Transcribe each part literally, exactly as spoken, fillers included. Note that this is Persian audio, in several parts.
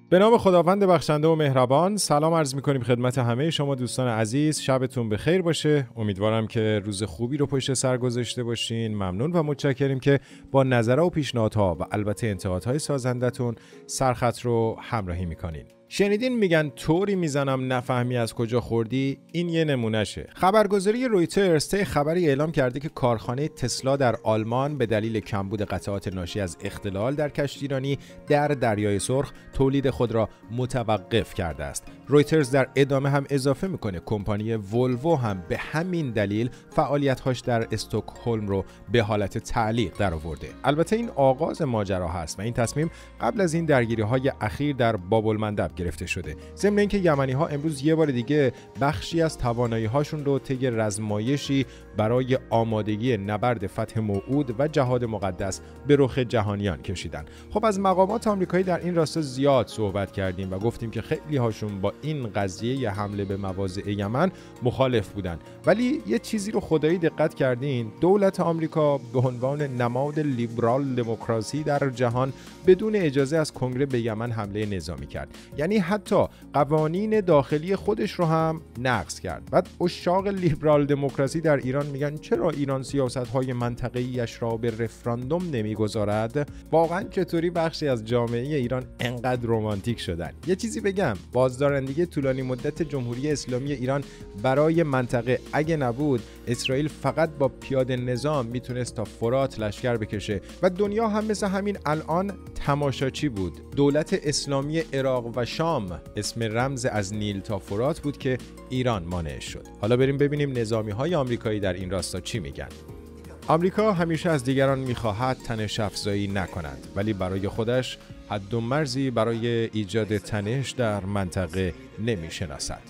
به نام خداوند بخشنده و مهربان، سلام عرض می‌کنیم خدمت همه شما دوستان عزیز. شبتون بخیر باشه. امیدوارم که روز خوبی رو پشت سر گذاشته باشین. ممنون و متشکریم که با نظرها و پیشنهادها و البته انتقادهای سازندتون سرخط رو همراهی می‌کنین. شنیدین میگن طوری میزنم نفهمی از کجا خوردی؟ این یه نمونهشه. خبرگزاری رویترز طی خبری اعلام کرده که کارخانه تسلا در آلمان به دلیل کمبود قطعات ناشی از اختلال در کشتیرانی در دریای سرخ تولید خود را متوقف کرده است. رویترز در ادامه هم اضافه میکنه کمپانی ولوو هم به همین دلیل فعالیت‌هاش در استکهلم رو به حالت تعلیق درآورده. البته این آغاز ماجرا هست و این تصمیم قبل از این درگیری‌های اخیر در باب‌المندب گرفته شده. ضمن اینکه یمنی‌ها امروز یه بار دیگه بخشی از توانایی‌هاشون رو طی رزمایشی برای آمادگی نبرد فتح موعود و جهاد مقدس به رخ جهانیان کشیدن. خب از مقامات آمریکایی در این راستا زیاد صحبت کردیم و گفتیم که خیلی هاشون با این قضیه حمله به مواضع یمن مخالف بودن، ولی یه چیزی رو خدایی دقت کردین، دولت آمریکا به عنوان نماد لیبرال دموکراسی در جهان بدون اجازه از کنگره به یمن حمله نظامی کرد. یعنی حتی قوانین داخلی خودش رو هم نقض کرد. بعد عشاق لیبرال دموکراسی در ایران میگن چرا ایران سیاست‌های منطقه‌ایش را به رفراندوم نمیگذارد؟ واقعا چطوری بخشی از جامعه ایران انقدر رمانتیک شدن؟ یه چیزی بگم، بازدارندگی طولانی مدت جمهوری اسلامی ایران برای منطقه اگه نبود، اسرائیل فقط با پیاده نظام میتونست تا فرات لشکر بکشه و دنیا هم مثل همین الان تماشاچی بود. دولت اسلامی عراق و شام اسم رمز از نیل تا فرات بود که ایران مانع شد. حالا بریم ببینیم نظامی‌های آمریکایی در این راستا چی میگن. آمریکا همیشه از دیگران میخواهد تنش افزایی نکنند، ولی برای خودش حد و مرزی برای ایجاد تنش در منطقه نمیشناسد.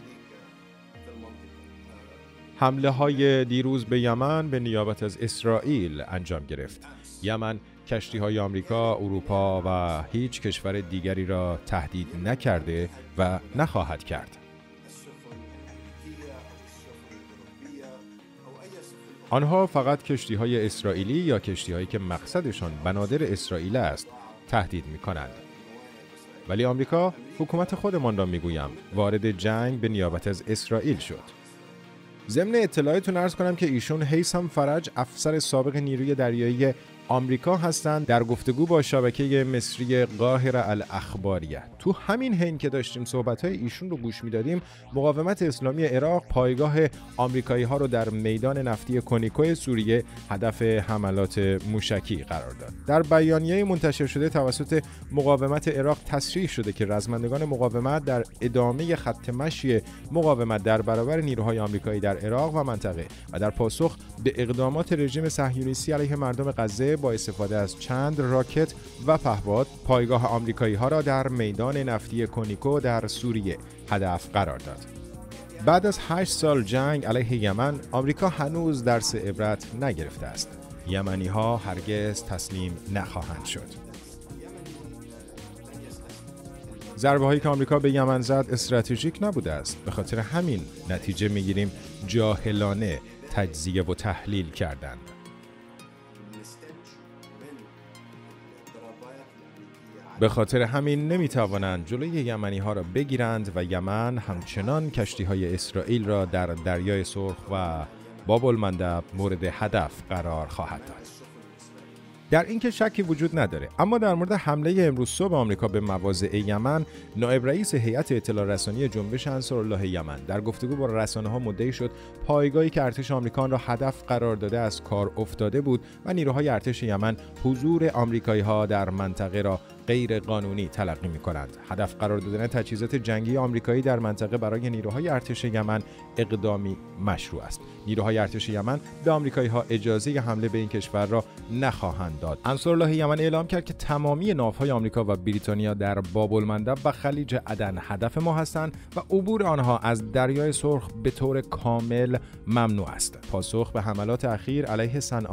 حمله های دیروز به یمن به نیابت از اسرائیل انجام گرفت. یمن کشتی های آمریکا، اروپا و هیچ کشور دیگری را تهدید نکرده و نخواهد کرد. آنها فقط کشتی های اسرائیلی یا کشتی هایی که مقصدشان بنادر اسرائیل است تهدید می کنند. ولی آمریکا، حکومت خودمان را می گویم، وارد جنگ به نیابت از اسرائیل شد. ضمن اطلاعاتتون عرض کنم که ایشون هیثم فرج، افسر سابق نیروی دریایی آمریکا هستند، در گفتگو با شبکه مصری قاهره الاخباریه. تو همین حین که داشتیم صحبت‌های ایشون رو گوش می‌دادیم، مقاومت اسلامی عراق پایگاه آمریکایی‌ها رو در میدان نفتی کنیکو سوریه هدف حملات موشکی قرار داد. در بیانیه منتشر شده توسط مقاومت عراق تصریح شده که رزمندگان مقاومت در ادامه خط مشی مقاومت در برابر نیروهای آمریکایی در عراق و منطقه و در پاسخ به اقدامات رژیم صهیونیستی علیه مردم غزه با استفاده از چند راکت و پهپاد پایگاه آمریکایی‌ها را در میدان نفتی کنیکو در سوریه هدف قرار داد. بعد از هشت سال جنگ علیه یمن، آمریکا هنوز درس عبرت نگرفته است. یمنی‌ها هرگز تسلیم نخواهند شد. ضربه‌هایی که آمریکا به یمن زد استراتژیک نبوده است. به خاطر همین نتیجه می‌گیریم جاهلانه تجزیه و تحلیل کردند. به خاطر همین نمیتوانند جلوی یمنی ها را بگیرند و یمن همچنان کشتی های اسرائیل را در دریای سرخ و باب‌المندب مورد هدف قرار خواهد داد. در این که شکی وجود نداره، اما در مورد حمله امروز صبح آمریکا به مواضع یمن، نایب رئیس هیئت اطلاع رسانی جنبش انصارالله یمن در گفتگو با رسانه‌ها مدعی شد پایگاهی که ارتش آمریکا را هدف قرار داده از کار افتاده بود و نیروهای ارتش یمن حضور آمریکایی‌ها در منطقه را غیر قانونی تلقی می‌کنند. هدف قرار دادن تجهیزات جنگی آمریکایی در منطقه برای نیروهای ارتش یمن اقدامی مشروع است. نیروهای ارتش یمن به آمریکایی‌ها اجازه حمله به این کشور را نخواهند داد. انصارالله یمن اعلام کرد که تمامی ناوهای آمریکا و بریتانیا در باب‌المندب و خلیج عدن هدف ما هستند و عبور آنها از دریای سرخ به طور کامل ممنوع است. پاسخ به حملات اخیر علیه صنعا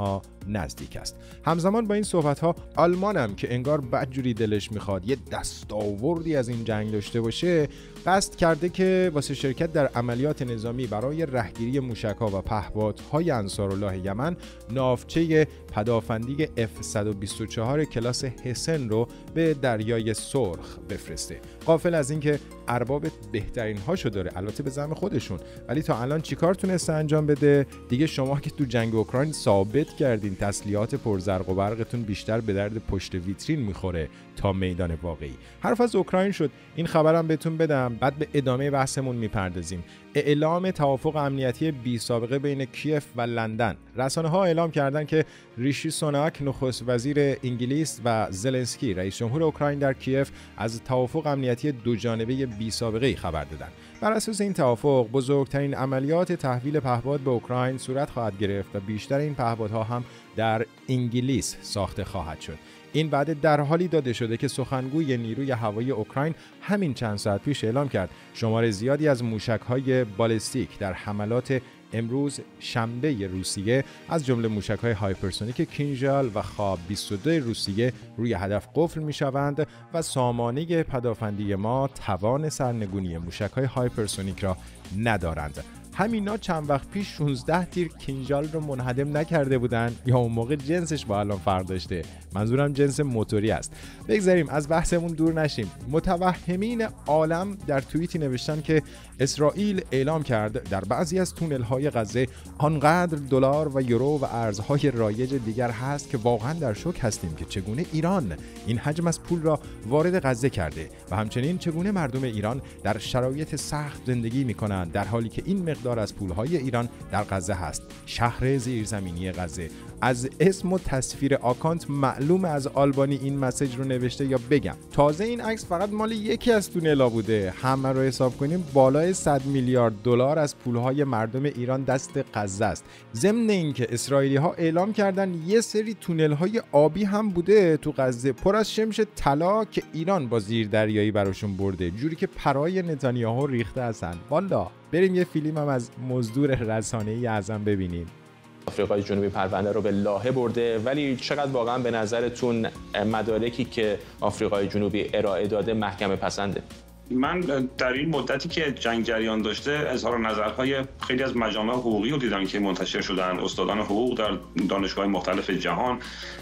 نزدیک است. همزمان با این صحبت‌ها آلمان هم که انگار بدجوری دلش میخواد یه دستاوردی از این جنگ داشته باشه، قصد کرده که واسه شرکت در عملیات نظامی برای رهگیری موشک‌ها و پهپادهای انصارالله یمن ناوچه پدافندی اف صد و بیست و چهار کلاس هسن رو به دریای سرخ بفرسته. غافل از اینکه ارباب بهترین هاشو داره، البته به زعم خودشون، ولی تا الان چیکار تونسته انجام بده؟ دیگه شما که تو جنگ اوکراین ثابت کردین تسلیحات پرزرق و برقتون بیشتر به درد پشت ویترین میخوره تا میدان واقعی. حرف از اوکراین شد، این خبرم بهتون بدم، بعد به ادامه بحثمون میپردازیم. اعلام توافق امنیتی بی سابقه بین کیف و لندن. رسانه‌ها اعلام کردند که ریشی سوناک نخست وزیر انگلیس و زلنسکی رئیس جمهور اوکراین در کیف از توافق امنیتی دو جانبه بی سابقه‌ای خبر دادند. بر اساس این توافق بزرگترین عملیات تحویل پهپاد به اوکراین صورت خواهد گرفت و بیشتر این پهپادها هم در انگلیس ساخته خواهد شد. این وعده در حالی داده شده که سخنگوی نیروی هوایی اوکراین همین چند ساعت پیش اعلام کرد شمار زیادی از موشک‌های بالستیک در حملات امروز شنبه روسیه از جمله موشک‌های هایپرسونیک کینژال و خواب بیست و دو روسیه روی هدف قفل می‌شوند و سامانه پدافندی ما توان سرنگونی موشک‌های هایپرسونیک را ندارند. همینا چند وقت پیش شانزده تیر کینژال رو منهدم نکرده بودن یا اون موقع جنسش با الان فرق داشته؟ منظورم جنس موتوری است. بگذاریم از بحثمون دور نشیم. متوهمین عالم در توییتی نوشتن که اسرائیل اعلام کرد در بعضی از تونل‌های غزه آنقدر دلار و یورو و ارزهای رایج دیگر هست که واقعا در شوک هستیم که چگونه ایران این حجم از پول را وارد غزه کرده و همچنین چگونه مردم ایران در شرایط سخت زندگی می‌کنند در حالی که این مقدار از پولهای ایران در غزه هست. شهر زیرزمینی غزه. از اسم و تصویر آکانت معلوم از آلبانی این مسیج رو نوشته یا بگم. تازه این عکس فقط مال یکی از تونلا بوده. همه رو حساب کنیم بالای صد میلیارد دلار از پولهای مردم ایران دست غزه است. ضمن اینکه اسرائیلی ها اعلام کردن یه سری تونل‌های آبی هم بوده تو غزه پر از شمش طلا که ایران با زیر دریایی براشون برده، جوری که پرای نتانیاهو ریخته هستن. والا بریم یه فیلم هم از مزدور رسانه‌ای اعظم ببینیم. آفریقای جنوبی پرونده رو به لاهه برده، ولی چقدر واقعا به نظرتون مدارکی که آفریقای جنوبی ارائه داده محکمه پسنده؟ من در این مدتی که جنگ جریان داشته اظهار نظرهای خیلی از مجامع حقوقی رو دیدم که منتشر شدن، استادان حقوق در دانشگاه مختلف جهان،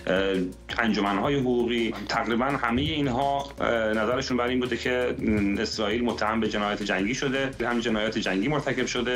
انجمنهای حقوقی، تقریبا همه اینها نظرشون بر این بوده که اسرائیل متهم به جنایت جنگی شده، هم جنایت جنگی مرتکب شده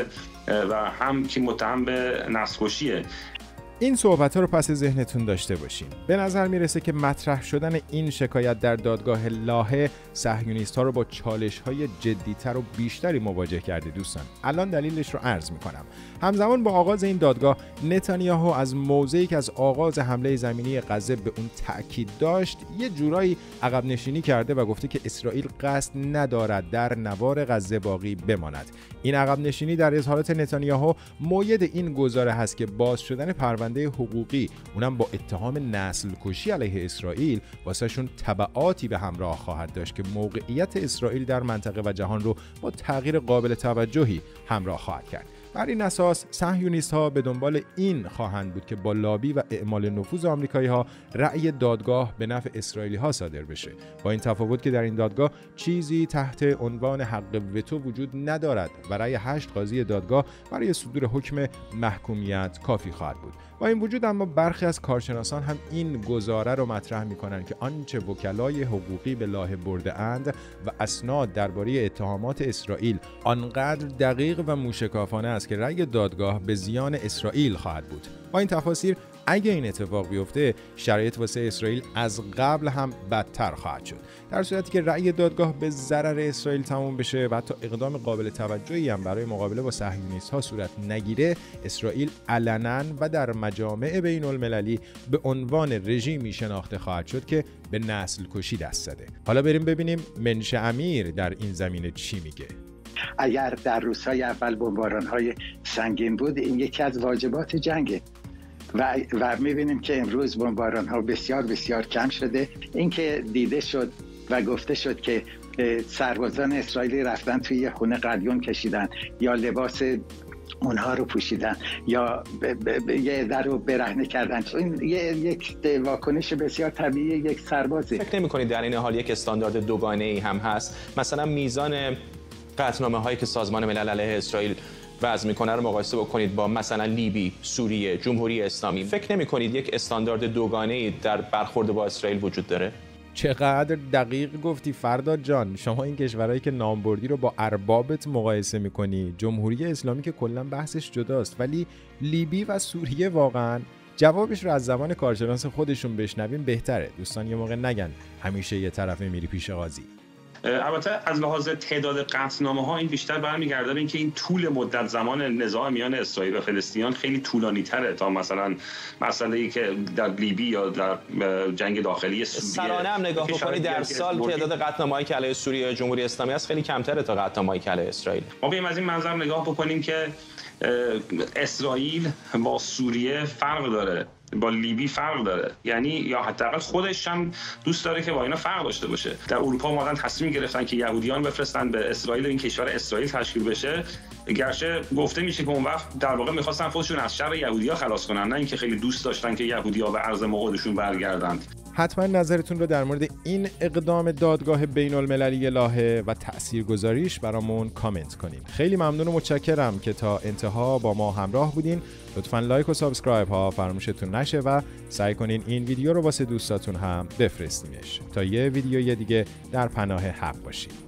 و هم که متهم به نسل‌کشیه. این صحبت‌ها رو پس ذهنتون داشته باشین. به نظر میرسه که مطرح شدن این شکایت در دادگاه لاهه صهیونیست‌ها رو با چالش‌های جدی‌تر و بیشتری مواجه کرده دوستان. الان دلیلش رو عرض می‌کنم. همزمان با آغاز این دادگاه نتانیاهو از موضعی که از آغاز حمله زمینی غزه به اون تأکید داشت یه جورایی عقب نشینی کرده و گفته که اسرائیل قصد ندارد در نوار غزه باقی بماند. این عقب نشینی در اظهارات نتانیاهو موید این گزاره هست که باز شدن پرونده حقوقی اونم با اتهام نسل کشی علیه اسرائیل واسهشون تبعاتی به همراه خواهد داشت که موقعیت اسرائیل در منطقه و جهان رو با تغییر قابل توجهی همراه خواهد کرد. بر این اساس صهیونیست‌ها به دنبال این خواهند بود که با لابی و اعمال نفوذ آمریکایی‌ها رأی دادگاه به نفع اسرائیلی‌ها صادر بشه. با این تفاوت که در این دادگاه چیزی تحت عنوان حق وتو وجود ندارد و رأی هشت قاضی دادگاه برای صدور حکم محکومیت کافی خواهد بود. با این وجود اما برخی از کارشناسان هم این گزاره رو مطرح می‌کنند که آنچه وکلای حقوقی به لاهه برده اند و اسناد درباره اتهامات اسرائیل آنقدر دقیق و موشکافانه است که رأی دادگاه به زیان اسرائیل خواهد بود. با این تفاسیر اگه این اتفاق بیفته شرایط واسه اسرائیل از قبل هم بدتر خواهد شد. در صورتی که رأی دادگاه به ضرر اسرائیل تموم بشه و حتی اقدام قابل توجهی هم برای مقابله با صهیونیست‌ها صورت نگیره، اسرائیل علنا و در مجامع بین المللی به عنوان رژیمی شناخته خواهد شد که به نسل کشی دست زده. حالا بریم ببینیم منشه امیر در این زمینه چی میگه. اگر در روزهای اول بمباران‌های سنگین بود این یکی از واجبات جنگه و و می‌بینیم که امروز بمباران‌ها بسیار بسیار کم شده. این که دیده شد و گفته شد که سربازان اسرائیلی رفتن توی یه خونه قلیون کشیدن یا لباس اونها رو پوشیدن یا ب ب یه در رو برهنه کردن. این یک واکنش بسیار طبیعی یک سربازه. فکر نمی‌کنید در این حال یک استاندارد دوگانه‌ای هم هست؟ مثلا میزان قطعنامه هایی که سازمان ملل علیه اسرائیل وضع میکنه رو مقایسه بکنید با مثلا لیبی، سوریه، جمهوری اسلامی. فکر نمی‌کنید یک استاندارد دوگانه‌ای در برخورد با اسرائیل وجود داره؟ چقدر دقیق گفتی فرداد جان. شما این کشورهایی که نام بردی رو با اربابت مقایسه میکنی. جمهوری اسلامی که کلا بحثش جداست، ولی لیبی و سوریه واقعا جوابش رو از زبان کارشناس خودشون بشنویم بهتره. دوستان یه موقع نگن همیشه یه طرفه میری پیش قاضی. البته از لحاظ تعداد قطعنامه ها این بیشتر برمیگرده به اینکه این طول مدت زمان نزاع میان اسرائیل و فلسطینیان خیلی طولانی تره تا مثلا مسئله‌ای که در لیبی یا در جنگ داخلی سوریه. سرانه هم نگاه بکنید در سال تعداد قطعنامه‌هایی که علیه سوریه و جمهوری اسلامی است خیلی کمتره تا قطعنامه‌هایی که علیه اسرائیل. ما بیایم از این منظر نگاه بکنیم که اسرائیل با سوریه فرق داره، با لیبی فرق داره، یعنی یا حداقل خودش هم دوست داره که با اینا فرق داشته باشه. در اروپا اومدن تصمیم گرفتن که یهودیان بفرستن به اسرائیل، این کشور اسرائیل تشکیل بشه، گرچه گفته میشه که اون وقت در واقع می‌خواستن خودشون از شر یهودی‌ها خلاص کنن، نه اینکه خیلی دوست داشتن که یهودی‌ها به ارض موعودشون برگردند. حتما نظرتون رو در مورد این اقدام دادگاه بین المللی لاهه و تاثیرگذاریش برامون کامنت کنین. خیلی ممنون و متشکرم که تا انتها با ما همراه بودین. لطفاً لایک و سابسکرایب ها فراموشتون نشه و سعی کنین این ویدیو رو واسه دوستاتون هم بفرستینش تا یه ویدیوی دیگه در پناه حق باشین.